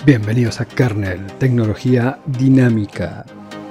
Bienvenidos a Kernel, tecnología dinámica.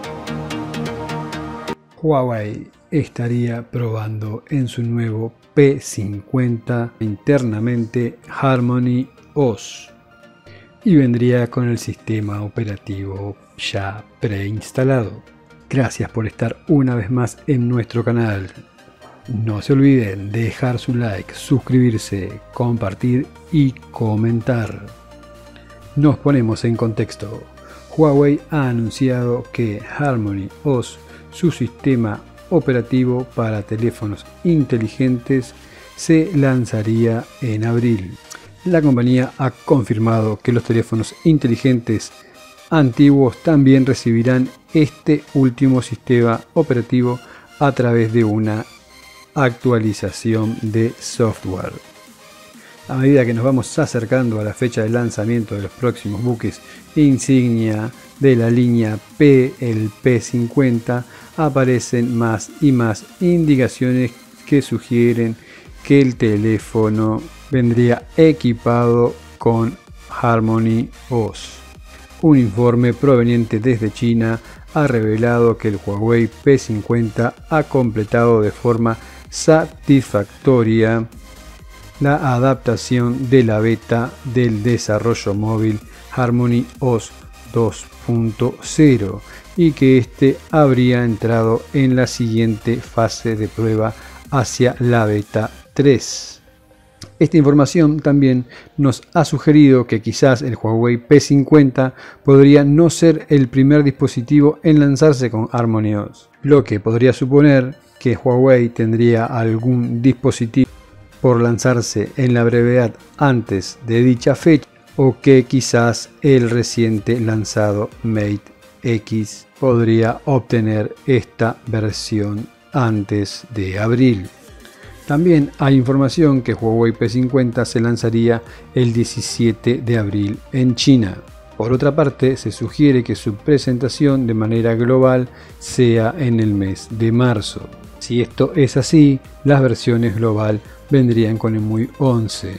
Huawei estaría probando en su nuevo P50 internamente Harmony OS y vendría con el sistema operativo ya preinstalado. Gracias por estar una vez más en nuestro canal. No se olviden de dejar su like, suscribirse, compartir y comentar. Nos ponemos en contexto. Huawei ha anunciado que Harmony OS, su sistema operativo para teléfonos inteligentes, se lanzaría en abril. La compañía ha confirmado que los teléfonos inteligentes antiguos también recibirán este último sistema operativo a través de una actualización de software. A medida que nos vamos acercando a la fecha de lanzamiento de los próximos buques insignia de la línea P, el P50, aparecen más y más indicaciones que sugieren que el teléfono vendría equipado con Harmony OS. Un informe proveniente desde China ha revelado que el Huawei P50 ha completado de forma satisfactoria la adaptación de la beta del desarrollo móvil Harmony OS 2.0 y que este habría entrado en la siguiente fase de prueba hacia la beta 3. Esta información también nos ha sugerido que quizás el Huawei P50 podría no ser el primer dispositivo en lanzarse con Harmony OS, lo que podría suponer que Huawei tendría algún dispositivo por lanzarse en la brevedad antes de dicha fecha, o que quizás el reciente lanzado Mate X podría obtener esta versión antes de abril. También hay información que Huawei P50 se lanzaría el 17 de abril en China. Por otra parte, se sugiere que su presentación de manera global sea en el mes de marzo. Si esto es así, las versiones global vendrían con el MUI 11.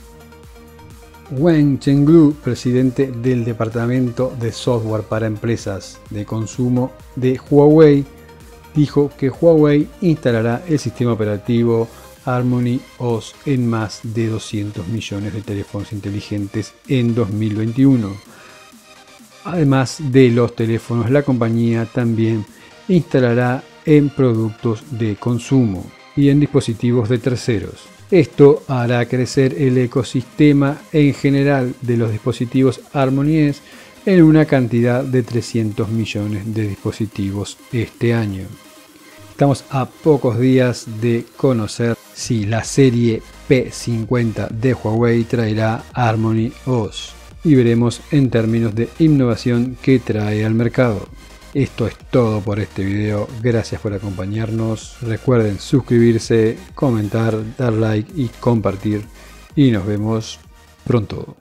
Wen Chenglu, presidente del Departamento de Software para Empresas de Consumo de Huawei, dijo que Huawei instalará el sistema operativo Harmony OS en más de 200 millones de teléfonos inteligentes en 2021. Además de los teléfonos, la compañía también instalará en productos de consumo y en dispositivos de terceros. Esto hará crecer el ecosistema en general de los dispositivos Harmony OS en una cantidad de 300 millones de dispositivos este año. Estamos a pocos días de conocer si la serie P50 de Huawei traerá Harmony OS y veremos en términos de innovación qué trae al mercado. Esto es todo por este video, gracias por acompañarnos, recuerden suscribirse, comentar, dar like y compartir y nos vemos pronto.